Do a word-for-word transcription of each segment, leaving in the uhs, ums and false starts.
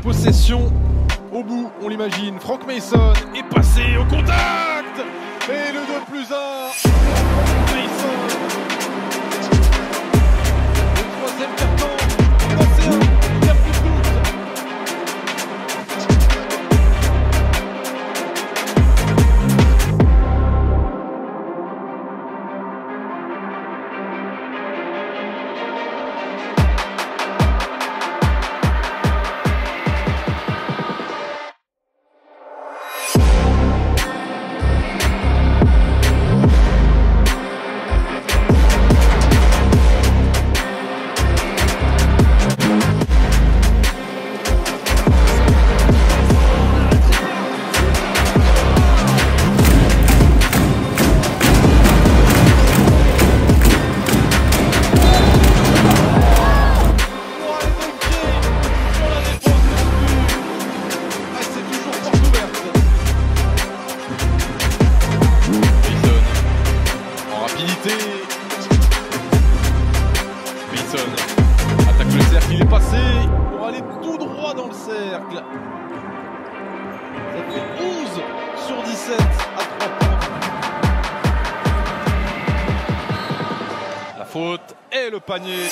possession au bout, on l'imagine. Frank Mason est passé au contact et le deux plus un. Mason. Le troisième carton. vingt et un. Il n'y a plus de doute. Mason attaque le cercle, il est passé pour aller tout droit dans le cercle. Ça fait onze sur dix-sept à trois points. La faute et le panier.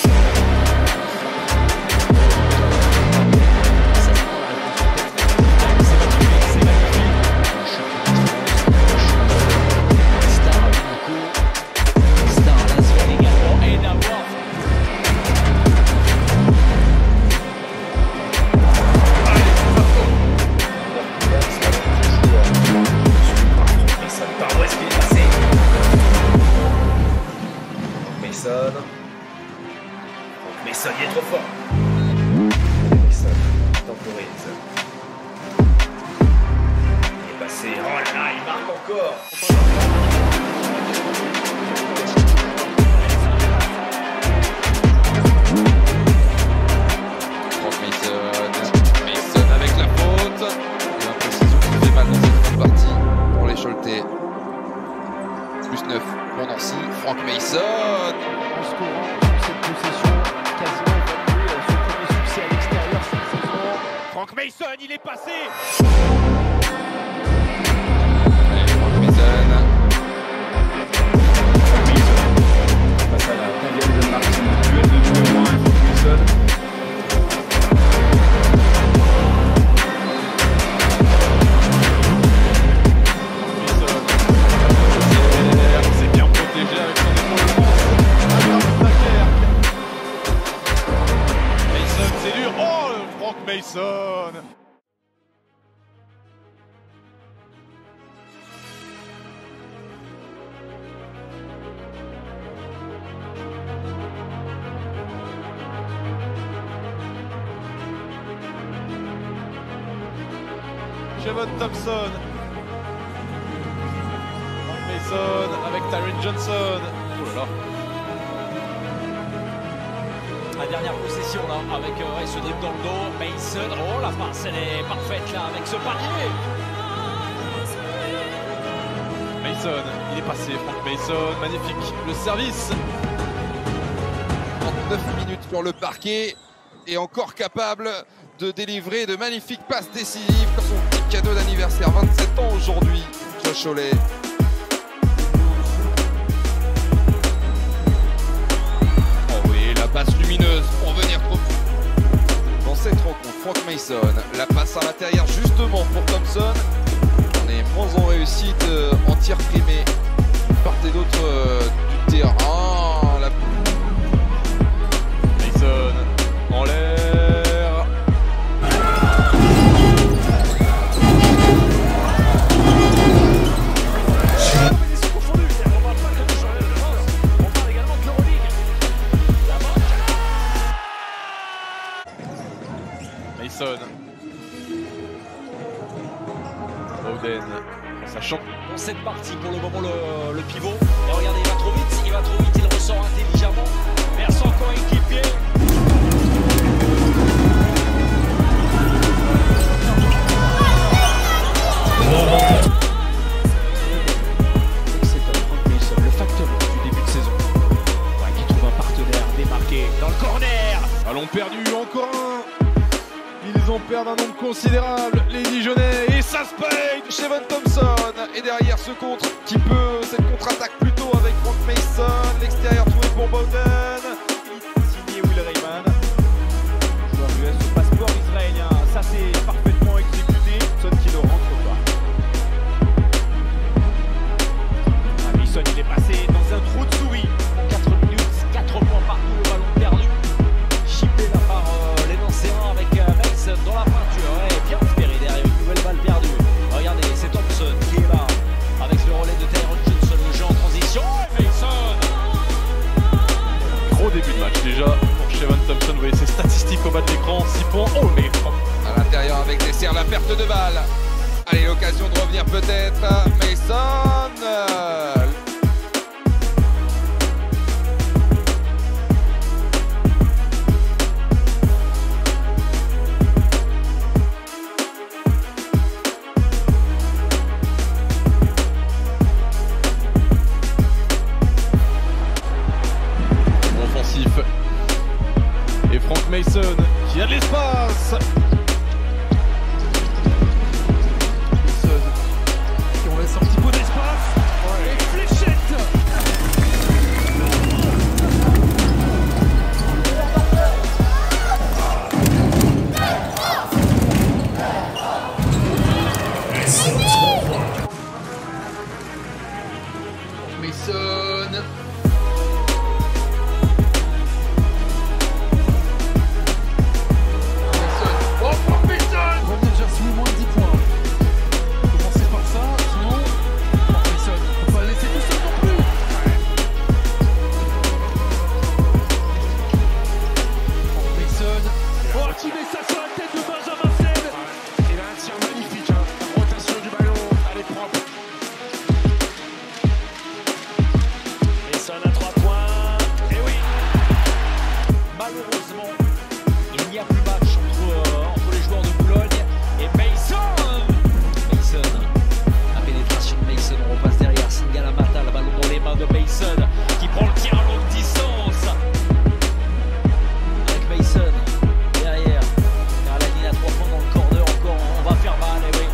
Mason, il est trop fort. Mason, temporise. Il est passé. Oh là là, il marque encore. Frank Mason. Mason avec la faute. Et l'imprécision qui fait mal dans cette fin de partie pour les Choletais. Plus neuf pour Nancy. Frank Mason. En scorant sur cette possession, quasiment évacué son premier succès à l'extérieur cette saison. Frank Mason, il est passé. Allez, Frank Mason. Face à la Taviale de Martin, duel de numéro un, Frank Mason. C'est bien protégé avec son épaule. Mason, c'est dur. Oh, le Frank Mason. Javon Thompson. Frank Mason avec Tyron Johnson. Oh là là. La dernière possession là avec euh, ce dribble dans le dos. Mason, oh la passe elle est parfaite là avec ce panier. Mason, il est passé. Frank Mason, magnifique. Le service. trente-neuf minutes sur le parquet et encore capable de délivrer de magnifiques passes décisives comme son petit cadeau d'anniversaire, vingt-sept ans aujourd'hui, Josh Cholet. Oh oui, la passe lumineuse pour venir trop dans cette rencontre. Frank Mason, la passe à l'intérieur justement pour Thompson. On est moins en réussite euh, en tir primé. Part et d'autre euh, du terrain. La... Mason en l'air. Mason. Bowden, sachant. Dans cette partie pour le moment le, le pivot. Et regardez, il va trop vite, il va trop vite, il ressort intelligemment vers son coéquipier. C'est Frank Mason, le facteur du début de saison. Ouais, qui trouve un partenaire démarqué dans le corner. Ballon perdu, encore un. Ils ont perdu un nombre considérable, les Dijonais, et ça se paye. Shevon Thompson, et derrière ce contre qui peut, cette contre-attaque plutôt avec Frank Mason, l'extérieur trouvé pour Bowden. Signé Will Rayman. Joueur U S au passeport israélien. Ça c'est parfaitement exécuté. Son qui ne rentre pas. Ah, Mason il est passé dans un trou de souris. quatre minutes, quatre points partout, le ballon perdu. Chippé là par euh, les Nancéens avec euh, Mason dans la peinture. Et bien espéré derrière une nouvelle balle perdue. Regardez, c'est Thompson qui est là avec le relais de Tyron Johnson, le jeu en transition. Et Mason. Gros début de match déjà pour Shevon Thompson. Vous voyez ses statistiques au bas de l'écran. six points. Oh mais À l'intérieur avec Dessert, la perte de balle. Allez, l'occasion de revenir peut-être. Mason. euh, offensif. Et Frank Mason qui a de l'espace. Mason qui on laisse un petit peu d'espace. Et fléchette. Mason. Mason à trois points. Et oui. Malheureusement, il n'y a plus match entre, euh, entre les joueurs de Boulogne et Mason. Mason. La pénétration de Mason. On repasse derrière Singalamata. Le ballon dans les mains de Mason qui prend le tir à longue distance. Avec Mason derrière. Vers la ligne à trois points dans le corner encore. On va faire mal. Et oui.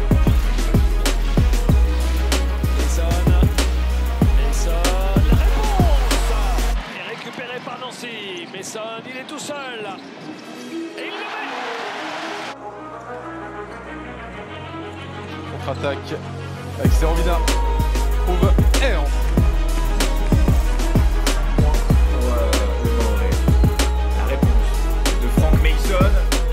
Mason. Mason. La réponse est récupérée par Nancy. Mason, il est tout seul. Et il le met. Contre-attaque avec Serovina. Trouve Air. La réponse de Frank Mason.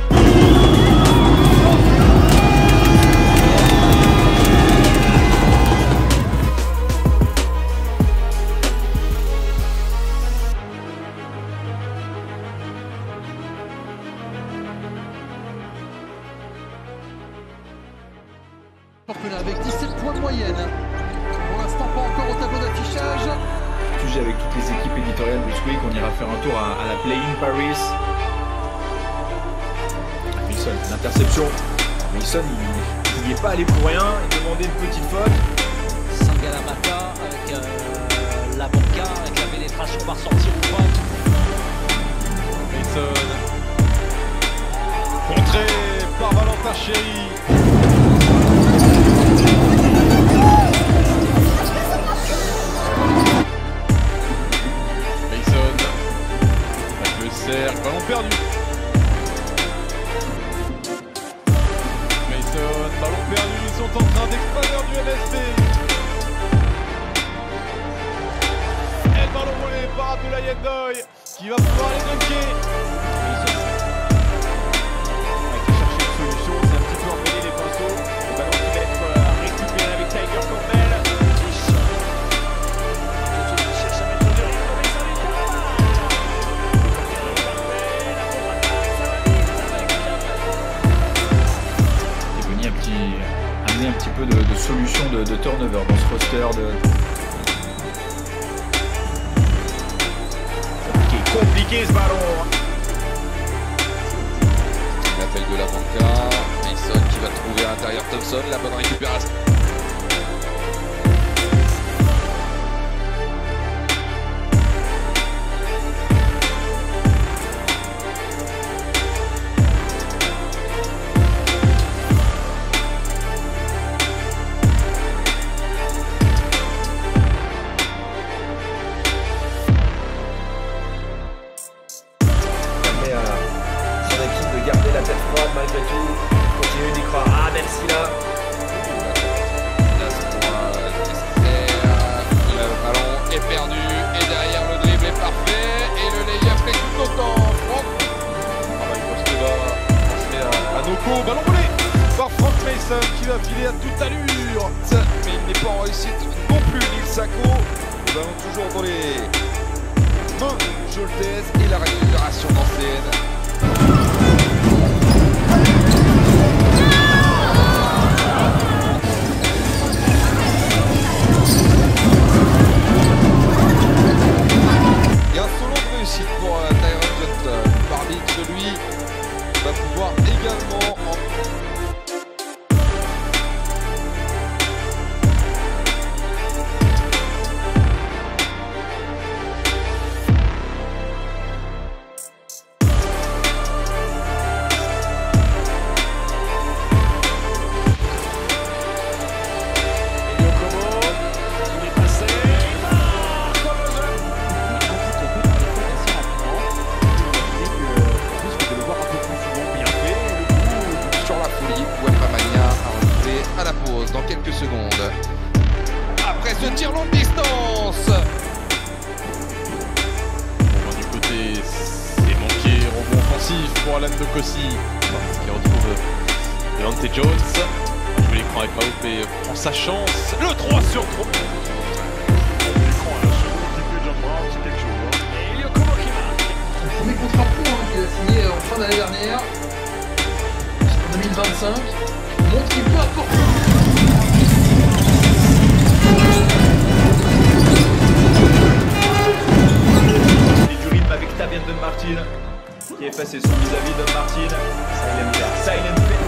Avec dix-sept points de moyenne. Pour l'instant, pas encore au tableau d'affichage. Sujet avec toutes les équipes éditoriales de ce week. On ira faire un tour à, à la Play-in Paris. Mason, l'interception. Mason, il n'y est pas allé pour rien. Il demandait une petite faute. Singalamata avec euh, la banca, avec la pénétration par sortir ou droite. Mason. Contré par Valentin Chéry. Cercle, ballon perdu. Mason, ballon perdu, ils sont en train d'extraire du M S P. Et le ballon volé par Abdoulaye Ndoye qui va pouvoir les dunker. Avec chercher une solution, c'est un petit peu emmêlé les pinceaux. Le ballon qui va être euh, récupéré avec Tiger Campbell. Amener un petit peu de, de solution de, de turnover dans ce roster de... qui est compliqué ce ballon. L'appel de la banca. Mason qui va trouver à l'intérieur Thompson. La bonne récupération. tête froide malgré tout. Il continue d'y croire. Ah, même si là. Le ballon est perdu et derrière le dribble est parfait et le layup fait tout autant. Franck. Ah bah, il poste là, passer à, à Noko, ballon volé par Frank Mason qui va filer à toute allure. Mais il n'est pas en réussite non plus, Nils Sako. Le ballon toujours dans les mains de Joltez et la récupération d'ancienne. Et un solo de réussite pour euh, Tyron Johnson. Barbic, lui, va pouvoir également en... dans quelques secondes. Après ce tir longue distance. Bon, du côté, c'est manqué, rebond offensif pour Alan Nkosi qui retrouve Deontay Jones. Je vais l'écran avec Mahope et prend sa chance. Le trois sur trois. Le premier contrat pro hein, qu'il a signé en fin d'année dernière, en deux mille vingt-cinq, montre qu'il peut apporter. Et du rythme avec Tavian Martin qui est passé son vis-à-vis de Martin. Silent Silent